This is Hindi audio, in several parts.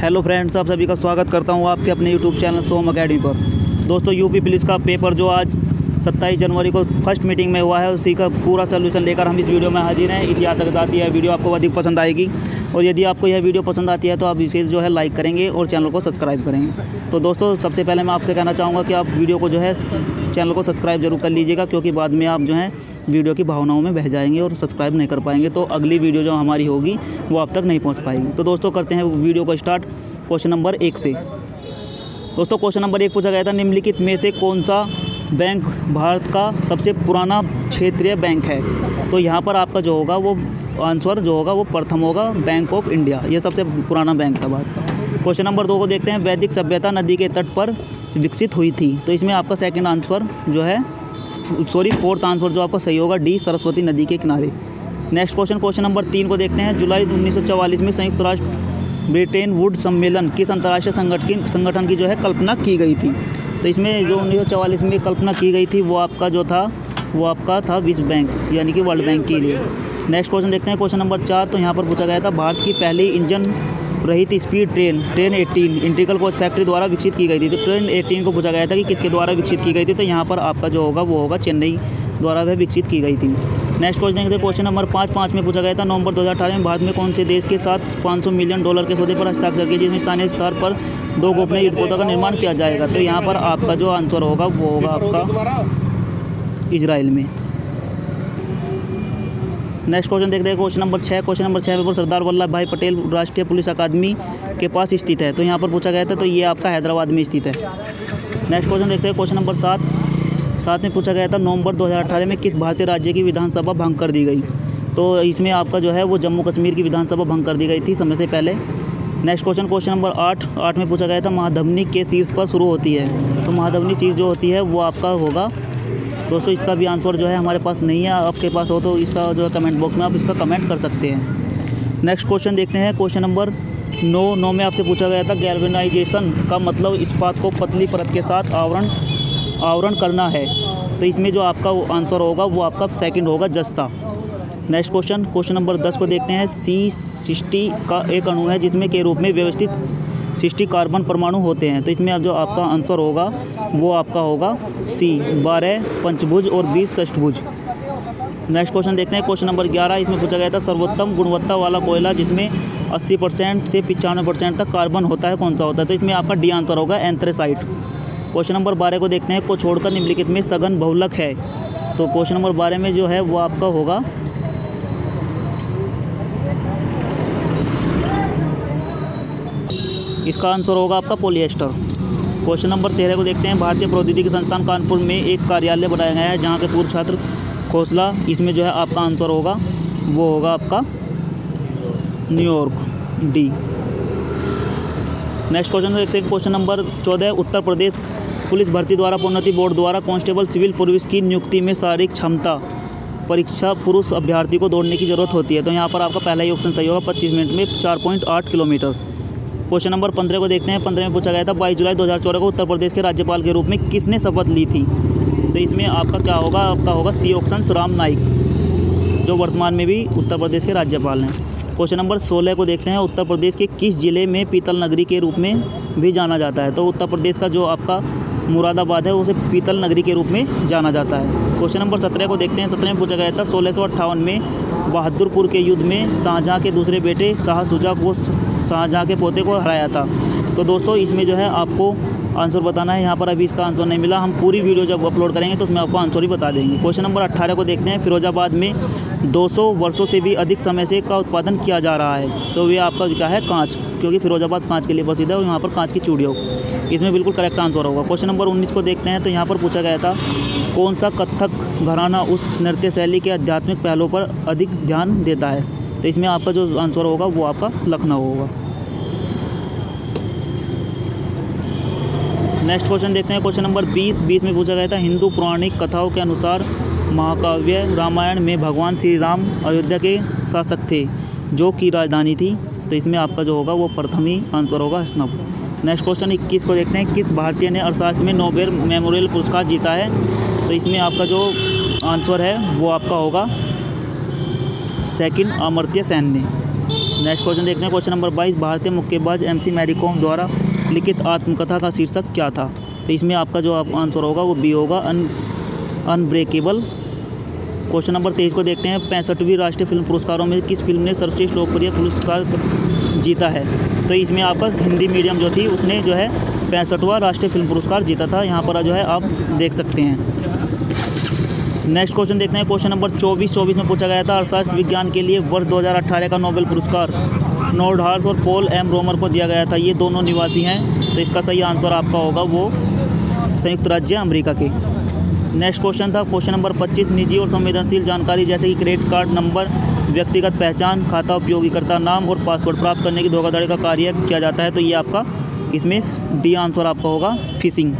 हेलो फ्रेंड्स, आप सभी का स्वागत करता हूं आपके अपने यूट्यूब चैनल सोम अकेडमी पर। दोस्तों, यूपी पुलिस का पेपर जो आज 27 जनवरी को फर्स्ट मीटिंग में हुआ है, उसी का पूरा सलूशन लेकर हम इस वीडियो में हाजिर हैं। इसी आशा के साथ यह वीडियो आपको अधिक पसंद आएगी और यदि आपको यह वीडियो पसंद आती है तो आप इसे जो है लाइक करेंगे और चैनल को सब्सक्राइब करेंगे। तो दोस्तों, सबसे पहले मैं आपसे कहना चाहूँगा कि आप वीडियो को जो है चैनल को सब्सक्राइब जरूर कर लीजिएगा, क्योंकि बाद में आप जो है वीडियो की भावनाओं में बह जाएंगे और सब्सक्राइब नहीं कर पाएंगे तो अगली वीडियो जो हमारी होगी वो आप तक नहीं पहुँच पाएगी। तो दोस्तों, करते हैं वीडियो को स्टार्ट क्वेश्चन नंबर 1 से। दोस्तों, क्वेश्चन नंबर 1 पूछा गया था, निम्नलिखित में से कौन सा बैंक भारत का सबसे पुराना क्षेत्रीय बैंक है? तो यहाँ पर आपका जो होगा वो आंसर जो होगा वो प्रथम होगा, बैंक ऑफ इंडिया। ये सबसे पुराना बैंक था भारत का। क्वेश्चन नंबर 2 को देखते हैं, वैदिक सभ्यता नदी के तट पर विकसित हुई थी। तो इसमें आपका सेकंड आंसर जो है फोर्थ आंसर जो आपका सही होगा, डी, सरस्वती नदी के किनारे। नेक्स्ट क्वेश्चन नंबर 3 को देखते हैं, जुलाई 1944 में संयुक्त राष्ट्र ब्रिटेन वुड सम्मेलन किस अंतर्राष्ट्रीय संगठन की जो है कल्पना की गई थी? तो इसमें जो 1944 में कल्पना की गई थी वो आपका जो था वो आपका था विश्व बैंक यानी कि वर्ल्ड बैंक के लिए। नेक्स्ट क्वेश्चन देखते हैं, क्वेश्चन नंबर 4। तो यहाँ पर पूछा गया था, भारत की पहली इंजन रहित speed train 18 integral coach factory द्वारा विकसित की गई थी। तो ट्रेन 18 को पूछा गया था कि किसके द्वारा विकसित की गई थी? तो यहाँ पर आपका जो होगा वो होगा चेन्नई द्वारा वह विकसित की गई थी। नेक्स्ट क्वेश्चन देखते हैं, क्वेश्चन नंबर 5 में पूछा गया था, नवंबर 2018 में भारत में कौन से देश के साथ $500 मिलियन के सौदे पर हस्ताक्षर किए, जिसमें स्थानीय स्तर पर 2 गोपनीय युद्धपोतों का निर्माण किया जाएगा? तो यहाँ पर आपका जो आंसर होगा वो होगा आपका इजराइल में। नेक्स्ट क्वेश्चन देखते हैं, क्वेश्चन नंबर 6 पर सरदार वल्लभ भाई पटेल राष्ट्रीय पुलिस अकादमी के पास स्थित है। तो यहाँ पर पूछा गया था, तो ये आपका हैदराबाद में स्थित है। नेक्स्ट क्वेश्चन देखते हैं, क्वेश्चन नंबर 7 में पूछा गया था, नवंबर 2018 में किस भारतीय राज्य की विधानसभा भंग कर दी गई? तो इसमें आपका जो है वो जम्मू कश्मीर की विधानसभा भंग कर दी गई थी समय से पहले। नेक्स्ट क्वेश्चन नंबर 8 में पूछा गया था, महाधवनी के शीर्ष पर शुरू होती है। तो महाधवनी शीर्ष जो होती है वो आपका होगा। दोस्तों, इसका भी आंसर जो है हमारे पास नहीं है, आपके पास हो तो इसका जो है कमेंट बॉक्स में आप इसका कमेंट कर सकते हैं। नेक्स्ट क्वेश्चन देखते हैं, क्वेश्चन नंबर 9 में आपसे पूछा गया था, गैल्वेनाइजेशन का मतलब इस्पात को पतली परत के साथ आवरण करना है। तो इसमें जो आपका आंसर होगा वो आपका सेकंड होगा, जस्ता। नेक्स्ट क्वेश्चन नंबर 10 को देखते हैं, C60 का एक अणु है जिसमें के रूप में व्यवस्थित 60 कार्बन परमाणु होते हैं। तो इसमें जो आपका आंसर होगा वो आपका होगा C, 12 पंचभुज और 20 षष्ठभुज। नेक्स्ट क्वेश्चन देखते हैं, क्वेश्चन नंबर 11। इसमें पूछा गया था, सर्वोत्तम गुणवत्ता वाला कोयला जिसमें 80% से 95% तक कार्बन होता है, कौन सा होता है? तो इसमें आपका डी आंसर होगा, एंथ्रेसाइट। क्वेश्चन नंबर 12 को देखते हैं, को छोड़कर निम्नलिखित में सघन बहुलक है। तो क्वेश्चन नंबर 12 में जो है वो आपका होगा इसका आंसर होगा आपका पॉलिएस्टर। क्वेश्चन नंबर 13 को देखते हैं, भारतीय प्रौद्योगिकी संस्थान कानपुर में एक कार्यालय बनाया गया है जहां के पूर्व छात्र खोसला। इसमें जो है आपका आंसर होगा वो होगा आपका न्यूयॉर्क, डी। नेक्स्ट क्वेश्चन देखते हैं, question number 14। Uttar Pradesh police भर्ती द्वारा प्रोन्नति बोर्ड द्वारा कांस्टेबल सिविल पुलिस की नियुक्ति में शारीरिक क्षमता परीक्षा पुरुष अभ्यर्थी को दौड़ने की जरूरत होती है। तो यहाँ पर आपका पहला ही ऑप्शन सही होगा, 25 मिनट में 4.8 किलोमीटर। क्वेश्चन नंबर 15 को देखते हैं, 15 में पूछा गया था, 22 जुलाई 2014 को उत्तर प्रदेश के राज्यपाल के रूप में किसने शपथ ली थी? तो इसमें आपका क्या होगा, आपका होगा सी ऑप्शन, राम नाईक, जो वर्तमान में भी उत्तर प्रदेश के राज्यपाल हैं। क्वेश्चन नंबर 16 को देखते हैं, उत्तर प्रदेश के किस जिले में पीतल नगरी के रूप में भी जाना जाता है? तो उत्तर प्रदेश का जो आपका मुरादाबाद है उसे पीतल नगरी के रूप में जाना जाता है। क्वेश्चन नंबर 17 को देखते हैं, 17 में पूछा गया था, 1658 में बहादुरपुर के युद्ध में शाहजहाँ के दूसरे बेटे शाह शुजा को शाहजहाँ के पोते को हराया था। तो दोस्तों, इसमें जो है आपको आंसर बताना है। यहाँ पर अभी इसका आंसर नहीं मिला, हम पूरी वीडियो जब अपलोड करेंगे तो उसमें आपको आंसर ही बता देंगे। क्वेश्चन नंबर 18 को देखते हैं, फिरोजाबाद में 200 वर्षों से भी अधिक समय से का उत्पादन किया जा रहा है। तो ये आपका क्या है, कांच, क्योंकि फिरोजाबाद कांच के लिए प्रसिद्ध है और यहाँ पर कांच की चूड़ियों, इसमें बिल्कुल करेक्ट आंसर होगा। क्वेश्चन नंबर 19 को देखते हैं, तो यहाँ पर पूछा गया था, कौन सा कथक घराना उस नृत्य शैली के आध्यात्मिक पहलुओं पर अधिक ध्यान देता है? तो इसमें आपका जो आंसर होगा वो आपका लखनऊ होगा। नेक्स्ट क्वेश्चन देखते हैं, क्वेश्चन नंबर 20 में पूछा गया था, हिंदू पौराणिक कथाओं के अनुसार महाकाव्य रामायण में भगवान श्री राम अयोध्या के शासक थे जो की राजधानी थी। तो इसमें आपका जो होगा वो प्रथम ही आंसर होगा, हसनपुर। नेक्स्ट क्वेश्चन 21 को देखते हैं, किस भारतीय ने अर्थशास्त्र में नोबेल मेमोरियल पुरस्कार जीता है? तो इसमें आपका जो आंसर है वो आपका होगा सेकंड, अमर्त्य सेन ने। नेक्स्ट क्वेश्चन देखते हैं क्वेश्चन नंबर 22। भारतीय मुक्केबाज MC मैरी कॉम द्वारा लिखित आत्मकथा का शीर्षक क्या था? तो इसमें आपका जो आंसर होगा वो बी होगा, अनब्रेकेबल। क्वेश्चन नंबर 23 को देखते हैं। 65वीं राष्ट्रीय फिल्म पुरस्कारों में किस फिल्म ने सर्वश्रेष्ठ लोकप्रिय पुरस्कार जीता है? तो इसमें आपका हिंदी मीडियम जो थी उसने जो है 65वां राष्ट्रीय फिल्म पुरस्कार जीता था। यहाँ पर जो है आप देख सकते हैं। नेक्स्ट क्वेश्चन देखते हैं क्वेश्चन नंबर 24 में पूछा गया था अर्थशास्त्र विज्ञान के लिए वर्ष 2018 का नोबेल पुरस्कार नोर्डहाउस और पॉल एम रोमर को दिया गया था। ये दोनों निवासी हैं, तो इसका सही आंसर आपका होगा वो संयुक्त राज्य अमेरिका के। नेक्स्ट क्वेश्चन था क्वेश्चन नंबर 25। निजी और संवेदनशील जानकारी जैसे कि क्रेडिट कार्ड नंबर, व्यक्तिगत पहचान, खाता उपयोगकर्ता नाम और पासवर्ड प्राप्त करने की धोखाधड़ी का कार्य किया जाता है। तो ये आपका इसमें डी आंसर आपका होगा, फिशिंग।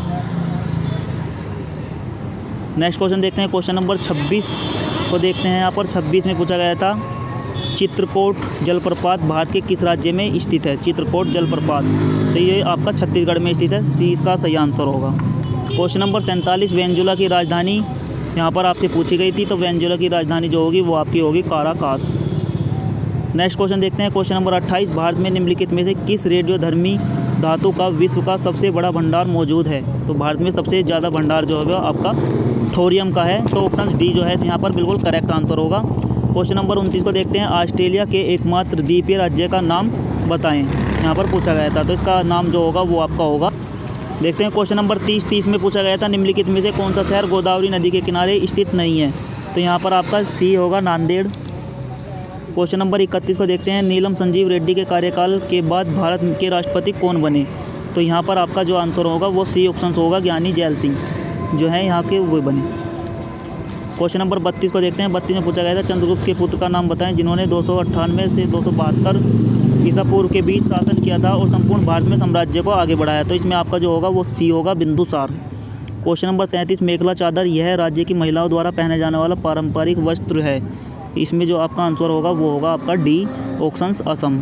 नेक्स्ट क्वेश्चन देखते हैं क्वेश्चन नंबर 26 को देखते हैं। यहाँ पर 26 में पूछा गया था चित्रकूट जलप्रपात भारत के किस राज्य में स्थित है? चित्रकूट जलप्रपात, तो ये आपका छत्तीसगढ़ में स्थित है। सी इसका सही आंसर होगा। Question number 47। वेनेजुएला की राजधानी यहाँ पर आपसे पूछी गई थी, तो वेनेजुएला की राजधानी जो होगी वो आपकी होगी काराकास। नेक्स्ट क्वेश्चन देखते हैं क्वेश्चन नंबर 28। भारत में निम्नलिखित में से किस रेडियोधर्मी धातु का विश्व का सबसे बड़ा भंडार मौजूद है? तो भारत में सबसे ज़्यादा भंडार जो होगा आपका थोरियम का है। तो ऑप्शन डी जो है यहाँ पर बिल्कुल करेक्ट आंसर होगा। क्वेश्चन नंबर 29 को देखते हैं। ऑस्ट्रेलिया के एकमात्र द्वीपीय राज्य का नाम बताएं, यहाँ पर पूछा गया था, तो इसका नाम जो होगा वो आपका होगा। देखते हैं क्वेश्चन नंबर 30 में पूछा गया था निम्नलिखित में से कौन सा शहर गोदावरी नदी के किनारे स्थित नहीं है? तो यहाँ पर आपका सी होगा, नांदेड़। क्वेश्चन नंबर 31 को देखते हैं। नीलम संजीव रेड्डी के कार्यकाल के बाद भारत के राष्ट्रपति कौन बने? तो यहाँ पर आपका जो आंसर होगा वो सी ऑप्शन होगा, ज्ञानी जैल सिंह जो है यहाँ के वो बने। क्वेश्चन नंबर 32 को देखते हैं। 32 में पूछा गया था चंद्रगुप्त के पुत्र का नाम बताएं जिन्होंने 298 से 272 ईसा पूर्व के बीच शासन किया था और संपूर्ण भारत में साम्राज्य को आगे बढ़ाया। तो इसमें आपका जो होगा वो सी होगा, बिंदुसार। Question number 33। मेखला चादर यह राज्य की महिलाओं द्वारा पहने जाने वाला पारंपरिक वस्त्र है। इसमें जो आपका आंसर होगा वो होगा आपका D, options Assam.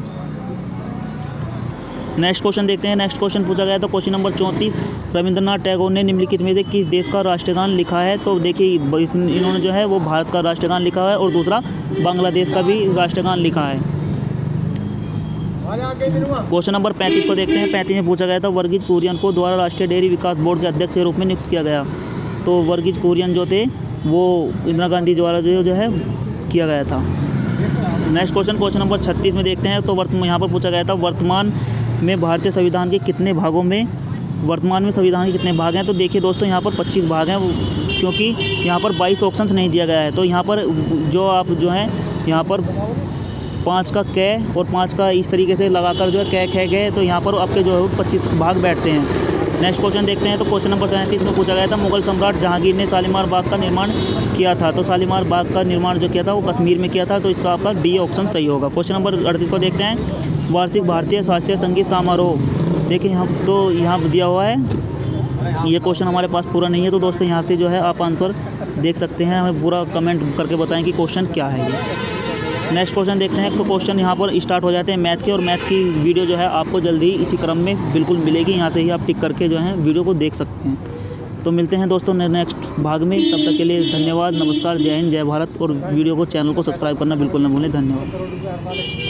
Next question देखते हैं। नेक्स्ट क्वेश्चन पूछा गया था क्वेश्चन नंबर 34। रविंद्रनाथ टैगोर ने निम्नलिखित में से किस देश का राष्ट्रगान लिखा है? तो देखिए इन्होंने जो है वो भारत का राष्ट्रगान लिखा है और दूसरा बांग्लादेश का भी राष्ट्रगान लिखा है। क्वेश्चन नंबर 35 को देखते हैं। 35 में पूछा गया था वर्गीज कुरियन को द्वारा राष्ट्रीय डेयरी विकास बोर्ड के अध्यक्ष के रूप में नियुक्त किया गया। तो वर्गीज कुरियन जो थे वो इंदिरा गांधी द्वारा जो है किया गया था। नेक्स्ट क्वेश्चन नंबर 36 में देखते हैं। तो यहाँ पर पूछा गया था वर्तमान में भारतीय संविधान के कितने भागों में संविधान के कितने भाग हैं? तो देखिए दोस्तों यहाँ पर 25 भाग हैं, क्योंकि यहाँ पर 22 ऑप्शंस नहीं दिया गया है। तो यहाँ पर जो आप जो है यहाँ पर 5 का कै और 5 का इस तरीके से लगाकर जो है कै खे गए, तो यहाँ पर आपके जो है 25 भाग बैठते हैं। नेक्स्ट क्वेश्चन देखते हैं। तो क्वेश्चन नंबर 37 में पूछा गया था मुगल सम्राट जहांगीर ने शालीमार बाग का निर्माण किया था। तो शालीमार बाग का निर्माण जो किया था वो कश्मीर में किया था। तो इसका आपका डी ऑप्शन सही होगा। क्वेश्चन नंबर 38 को देखते हैं। वार्षिक भारतीय शास्त्रीय संगीत समारोह, देखिए हम तो यहाँ दिया हुआ है, ये क्वेश्चन हमारे पास पूरा नहीं है। तो दोस्तों यहाँ से जो है आप आंसर देख सकते हैं, हमें पूरा कमेंट करके बताएं कि क्वेश्चन क्या है ये। नेक्स्ट क्वेश्चन देखते हैं। तो क्वेश्चन यहाँ पर स्टार्ट हो जाते हैं मैथ के, और मैथ की वीडियो जो है आपको जल्दी ही इसी क्रम में बिल्कुल मिलेगी। यहाँ से ही आप टिक करके जो है वीडियो को देख सकते हैं। तो मिलते हैं दोस्तों नेक्स्ट भाग में, तब तक के लिए धन्यवाद, नमस्कार, जय हिंद, जय भारत। और वीडियो को चैनल को सब्सक्राइब करना बिल्कुल न भूलें। धन्यवाद।